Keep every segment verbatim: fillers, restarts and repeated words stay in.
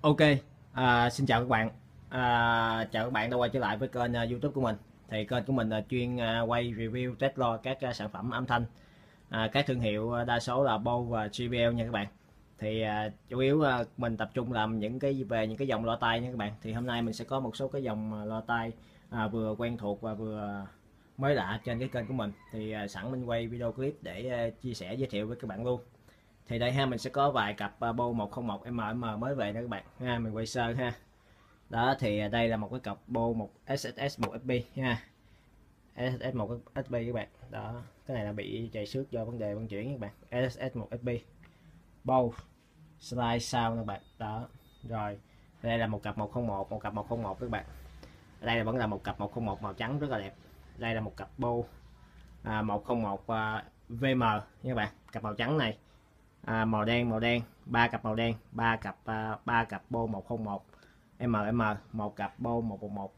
Ok, à, xin chào các bạn. À, chào các bạn đã quay trở lại với kênh uh, YouTube của mình. Thì kênh của mình là chuyên uh, quay review test lo các uh, sản phẩm âm thanh, à, các thương hiệu uh, đa số là Bose và gi bê lờ nha các bạn. Thì uh, chủ yếu uh, mình tập trung làm những cái về những cái dòng loa tai nha các bạn. Thì hôm nay mình sẽ có một số cái dòng uh, loa tai uh, vừa quen thuộc và vừa mới lạ trên cái kênh của mình. Thì uh, sẵn mình quay video clip để uh, chia sẻ giới thiệu với các bạn luôn. Thì đây ha, mình sẽ có vài cặp uh, Bose một không một M M mới về nữa các bạn ha, mình quay sơ ha. Đó thì đây là một cái cặp Bose một ét ét ét một ép pê ha, ét ét ét một ép pê các bạn. Đó, cái này là bị chạy xước do vấn đề vận chuyển các bạn. ét ét ét một ép pê Bose slide sound các bạn. Đó rồi, đây là một cặp một không một, một cặp một không một các bạn. Đây là vẫn là một cặp một không một màu trắng rất là đẹp. Đây là một cặp Bose à, một không một à, vê em nha các bạn. Cặp màu trắng này à, màu đen màu đen, ba cặp màu đen, ba cặp à, ba cặp Bose một không một M M, một cặp Bose một một một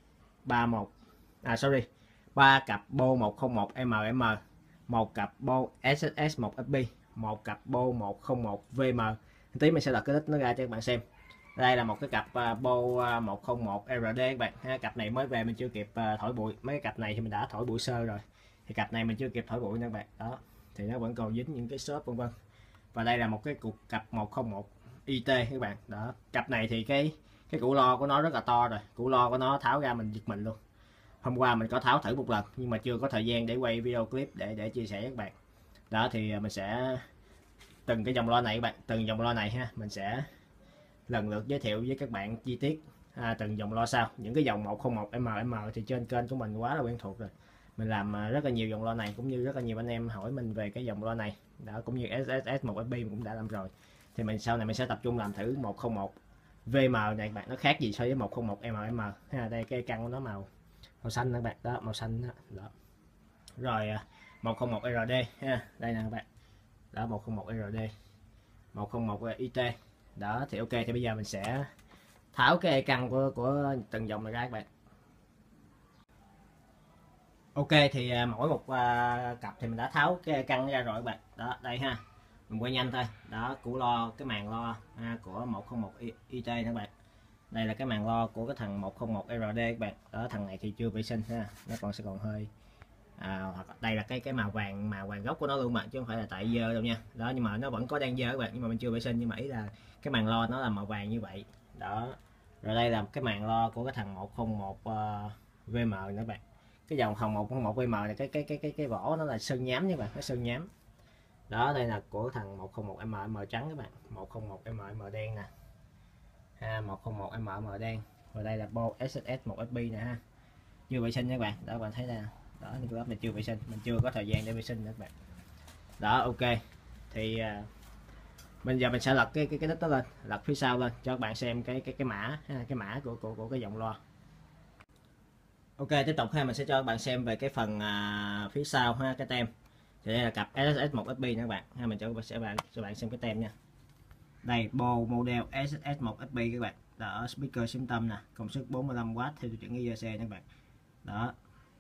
ba một, à sorry, ba cặp Bose một không một M M, một cặp Bose ét ét ét một ép pê, một cặp Bose một không một vê em. Tí mình sẽ lật cái list nó ra cho các bạn xem. Đây là một cái cặp uh, Bose uh, một không một R D các bạn ha. Cặp này mới về mình chưa kịp uh, thổi bụi. Mấy cái cặp này thì mình đã thổi bụi sơ rồi, thì cặp này mình chưa kịp thổi bụi nha các bạn. Đó thì nó vẫn còn dính những cái xốp vân vân. Và đây là một cái cục cặp một không một i tê các bạn. Đó, cặp này thì cái cái củ lo của nó rất là to rồi, củ lo của nó tháo ra mình giật mình luôn. Hôm qua mình có tháo thử một lần nhưng mà chưa có thời gian để quay video clip để để chia sẻ với các bạn. Đó thì mình sẽ từng cái dòng loa này các bạn, từng dòng loa này ha, mình sẽ lần lượt giới thiệu với các bạn chi tiết à, từng dòng loa sau. Những cái dòng một không một M M thì trên kênh của mình quá là quen thuộc rồi, mình làm rất là nhiều dòng loa này, cũng như rất là nhiều anh em hỏi mình về cái dòng loa này. Đó, cũng như ét ét ét một ép pê mình cũng đã làm rồi. Thì mình sau này mình sẽ tập trung làm thử một không một vê em này các bạn, nó khác gì so với một không một M M ha. Đây cái căn của nó màu màu xanh các bạn. Đó, màu xanh đó. Đó. Rồi một không một R D ha, đây nè các bạn. Đó, một không một R D, một không một i tê. Đó thì ok, thì bây giờ mình sẽ tháo cái căn của của từng dòng này ra các bạn. Ok thì mỗi một uh, cặp thì mình đã tháo cái căn ra rồi các bạn. Đó đây ha, mình quay nhanh thôi. Đó, củ lo, cái màn lo ha, của một không một i tê các bạn. Đây là cái màn lo của cái thằng một không một R D các bạn. Đó, thằng này thì chưa vệ sinh ha, nó còn sẽ còn hơi à, hoặc đây là cái cái màu vàng, màu vàng gốc của nó luôn mà, chứ không phải là tại dơ đâu nha. Đó, nhưng mà nó vẫn có đang dơ các bạn, nhưng mà mình chưa vệ sinh, nhưng mà ý là cái màn lo nó là màu vàng như vậy. Đó, rồi đây là cái màn lo của cái thằng một không một uh, vê em nữa các bạn. Cái dòng hồng một không một vê em này, cái cái cái cái cái vỏ nó là sơn nhám nha các bạn, nó sơn nhám. Đó, đây là của thằng một không một M M trắng các bạn, một không một M M đen nè ha, một không một M M đen. Và đây là Bose ét ét ét một ép pê nè ha, chưa vệ sinh nha các bạn. Đó, các bạn thấy nè. Đó, những cái lớp này chưa vệ sinh, mình chưa có thời gian để vệ sinh nữa các bạn. Đó ok, thì uh, bây giờ mình sẽ lật cái cái cái đít đó lên, lật phía sau lên cho các bạn xem cái cái cái mã cái mã của của của cái dòng loa. Ok, tiếp tục ha, mình sẽ cho các bạn xem về cái phần à, phía sau ha, cái tem. Thì đây là cặp ét ét ét một ép pê nha các bạn ha, mình cho các bạn cho bạn xem cái tem nha. Đây, Bose model ét ét ét một ép pê các bạn. Đó, speaker xuyên tâm nè, công suất bốn mươi lăm oát theo tiêu chuẩn i giê xê nha các bạn. Đó.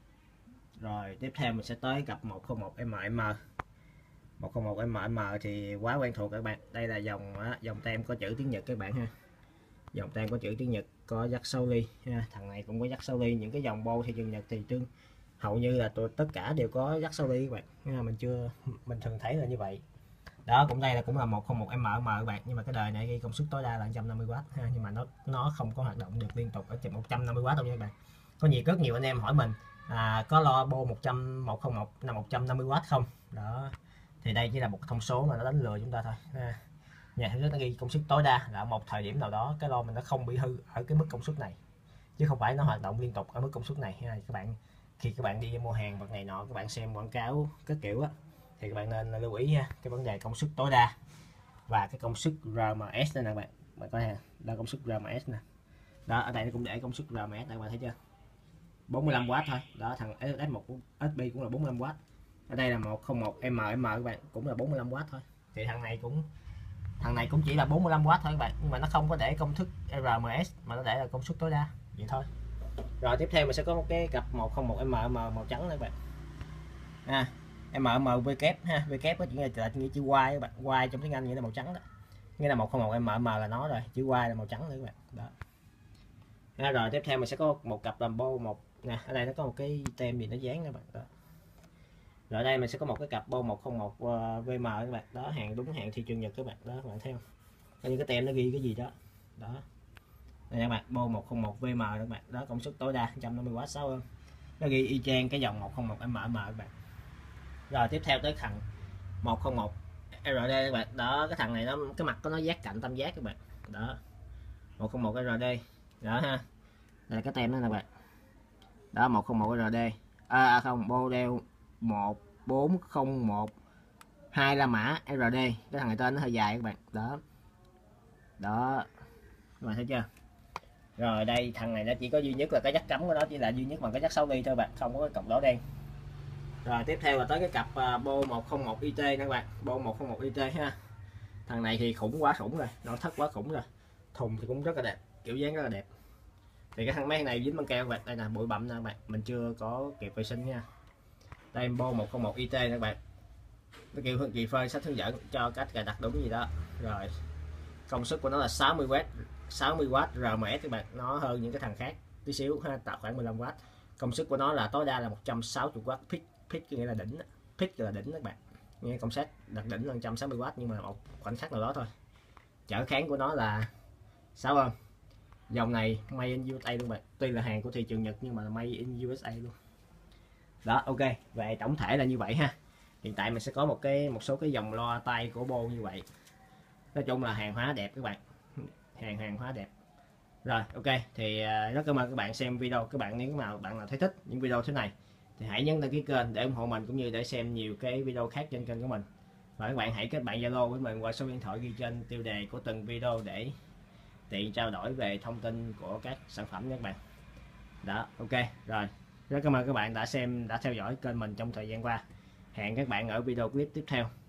Rồi tiếp theo mình sẽ tới cặp một không một M M. một không một M M thì quá quen thuộc các bạn. Đây là dòng dòng tem có chữ tiếng Nhật các bạn ha. Dòng tem có chữ tiếng Nhật, có dắt sáu ly ha. Thằng này cũng có dắt sáu ly. Những cái dòng Bose theo chữ Nhật thì tương hầu như là tất cả đều có dắt sáu ly các bạn. Ha, mình chưa mình thường thấy là như vậy. Đó, cũng đây là cũng là một không một M M các bạn, nhưng mà cái đời này ghi công suất tối đa là một trăm năm mươi oát ha, nhưng mà nó nó không có hoạt động được liên tục ở một trăm năm mươi oát đâu nha các bạn. Có nhiều rất nhiều anh em hỏi mình à, có lo Bose một trăm một không một là một trăm năm mươi oát không. Đó thì đây chỉ là một thông số mà nó đánh lừa chúng ta thôi ha. Nhà sản xuất nó ghi công suất tối đa là ở một thời điểm nào đó cái lo mình nó không bị hư ở cái mức công suất này, chứ không phải nó hoạt động liên tục ở mức công suất này ha. Các bạn khi các bạn đi mua hàng vật này nọ, các bạn xem quảng cáo các kiểu á, thì các bạn nên lưu ý nha, cái vấn đề công suất tối đa và cái công suất rờ em ét này nè bạn. Bạn coi ha, đó công suất rờ em ét nè. Đó, ở đây nó cũng để công suất rờ em ét này, các bạn thấy chưa, bốn mươi lăm oát thôi. Đó, thằng ét ét ét một ép pê cũng là bốn mươi lăm oát. Ở đây là một không một M M các bạn, cũng là bốn mươi lăm oát thôi. Thì thằng này cũng thằng này cũng chỉ là bốn mươi lăm oát thôi các bạn, nhưng mà nó không có để công thức rờ em ét mà nó để là công suất tối đa vậy thôi. Rồi tiếp theo mình sẽ có một cái cặp một không một M M màu trắng này các bạn. À, M M V kép ha, V kép có nghĩa là nghĩa chữ Y các bạn, Y trong tiếng Anh nghĩa là màu trắng đó. nghĩa là một không một M M là nó rồi, chữ Y là màu trắng nữa các bạn. Đó. À, rồi tiếp theo mình sẽ có một cặp làm bô một nè, ở đây nó có một cái tem gì nó dán các bạn. Đó. Rồi ở đây mình sẽ có một cái cặp bô một không một V M các bạn. Đó, hàng đúng hàng thị trường Nhật các bạn. Đó các bạn thấy không? Có những cái tem nó ghi cái gì đó. Đó. Đây các bạn, bô một không một V M các bạn. Đó, công suất tối đa một trăm năm mươi oát sáu ohm. Nó ghi y chang cái dòng một không một M M các bạn. Rồi tiếp theo tới thằng một không một R D các bạn. Đó, cái thằng này nó cái mặt của nó giác cạnh tam giác các bạn. Đó. một không một R D. Đó ha. Đây là cái tem đó nè các bạn. Đó, một không một R D. À không, model một bốn không một hai La Mã R D. Cái thằng này tên nó hơi dài các bạn. Đó. Đó. Các bạn thấy chưa? Rồi đây thằng này nó chỉ có duy nhất là cái jack cắm của nó chỉ là duy nhất bằng cái jack sáu ly thôi bạn, không có cái cọc đỏ đen. Rồi tiếp theo là tới cái cặp uh, bô một không một I T nè các bạn, bô một không một I T ha. Thằng này thì khủng quá khủng rồi, nội thất quá khủng rồi. Thùng thì cũng rất là đẹp, kiểu dáng rất là đẹp. Thì cái thằng máy này dính băng keo các bạn, đây là bụi bặm nè các bạn, mình chưa có kịp vệ sinh nha. Đây bô một không một I T nè các bạn. Nó kêu Hương Kỳ phơi sách hướng dẫn cho cách cài đặt đúng gì đó. Rồi công suất của nó là sáu mươi oát, sáu mươi oát R M S các bạn, nó hơn những cái thằng khác tí xíu ha, tạo khoảng mười lăm oát. Công suất của nó là tối đa là một trăm sáu mươi oát peak, peak nghĩa là đỉnh, peak là đỉnh các bạn. Nghe công suất đặt đỉnh là một trăm sáu mươi oát, nhưng mà một khoảnh khắc nào đó thôi. Trở kháng của nó là sáu ohm. Dòng này made in u ét a luôn bạn, tuy là hàng của thị trường Nhật nhưng mà là made in u ét a luôn. Đó, ok, về tổng thể là như vậy ha. Hiện tại mình sẽ có một cái một số cái dòng loa tay của Bô như vậy. Nói chung là hàng hóa đẹp các bạn, hàng hàng hóa đẹp. Rồi ok, thì rất cảm ơn các bạn xem video. Các bạn nếu mà bạn nào thấy thích những video thế này thì hãy nhấn đăng ký kênh để ủng hộ mình, cũng như để xem nhiều cái video khác trên kênh của mình. Và các bạn hãy kết bạn Zalo với mình qua số điện thoại ghi trên tiêu đề của từng video để tiện trao đổi về thông tin của các sản phẩm nha các bạn. Đó, ok rồi, rất cảm ơn các bạn đã xem, đã theo dõi kênh mình trong thời gian qua. Hẹn các bạn ở video clip tiếp theo.